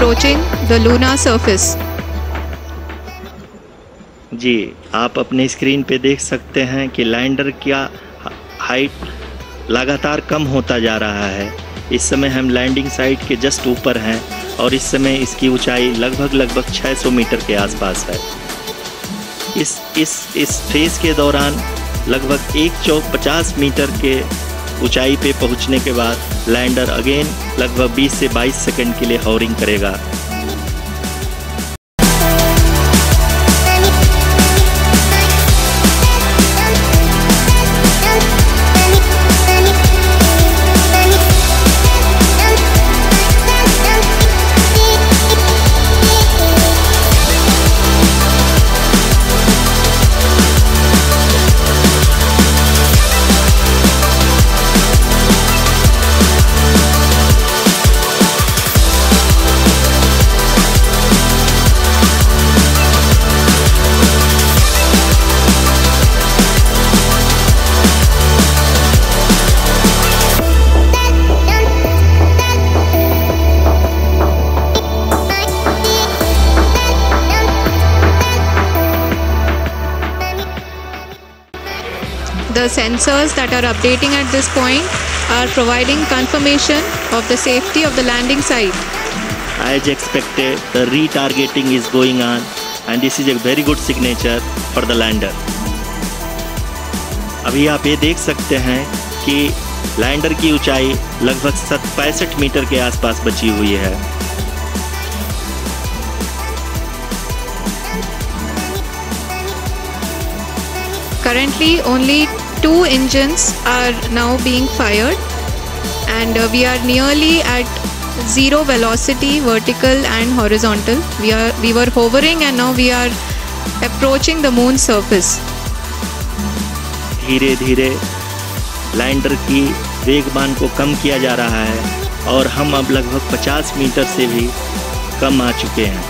approaching the lunar surface. जी, आप अपने screen पे देख सकते हैं कि लैंडर का हाइट लगातार कम होता जा रहा है। इस समय हम लैंडिंग साइट के जस्ट ऊपर हैं और इस समय इसकी ऊंचाई लगभग 600 मीटर के आसपास है। इस फेज के दौरान लगभग 150 मीटर के ऊंचाई पे पहुंचने के बाद लैंडर अगेन लगभग 20 से 22 सेकंड के लिए हॉवरिंग करेगा। The sensors that are updating at this point are providing confirmation of the safety of the landing site. As expected, the retargeting is going on and this is a very good signature for the lander. अभी आप ये देख सकते हैं कि lander की ऊंचाई लगभग 65 मीटर के आसपास बची हुई है। Currently only 2 engines are now being fired and we are nearly at zero velocity, vertical and horizontal. We were hovering and now we are approaching the moon surface. धीरे धीरे लैंडर की वेगमान को कम किया जा रहा है और हम अब लगभग 50 मीटर से भी कम आ चुके हैं।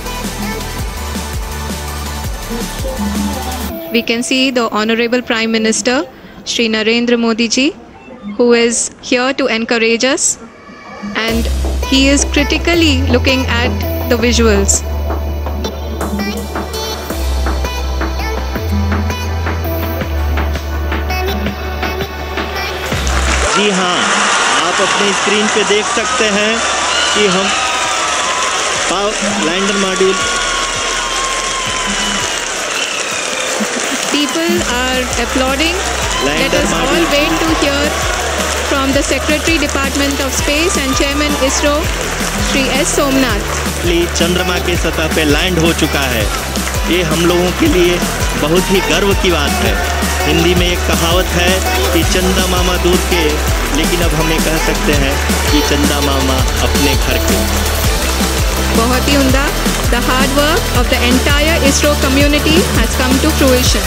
We can see the Honorable Prime Minister, Shri Narendra Modi ji, who is here to encourage us and he is critically looking at the visuals. जी हाँ, आप अपने स्क्रीन पे देख सकते हैं कि हम lander module People are applauding. Let us all wait to hear from the Secretary Department of Space and Chairman ISRO, Shri S. Somnath. चंद्रमा के सतह पे लैंड हो चुका है। ये हम लोगों के लिए बहुत ही गर्व की बात है। हिंदी में एक कहावत है कि चंदा मामा दूर के, लेकिन अब हम ये कह सकते हैं कि चंदा मामा अपने घर के। बहुत ही उम्दा। The hard work of the entire ISRO community has come to fruition.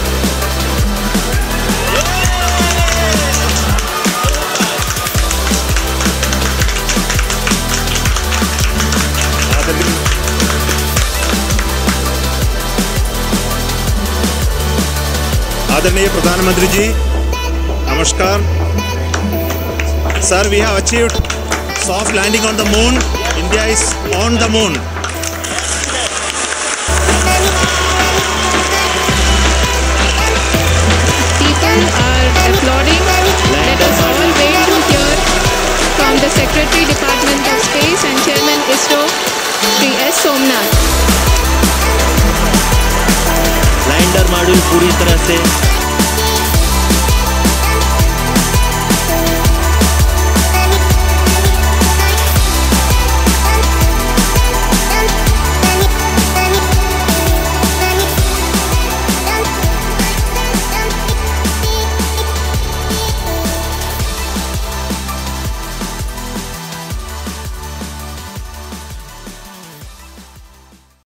आदरणीय प्रधानमंत्री जी, नमस्कार। Sir, we have achieved soft landing on the moon. India is on the moon. People are applauding. Let us all wait to hear from the Secretary Department of Space and Chairman ISRO, Shri S. Somnath. Lander module पूरी तरह से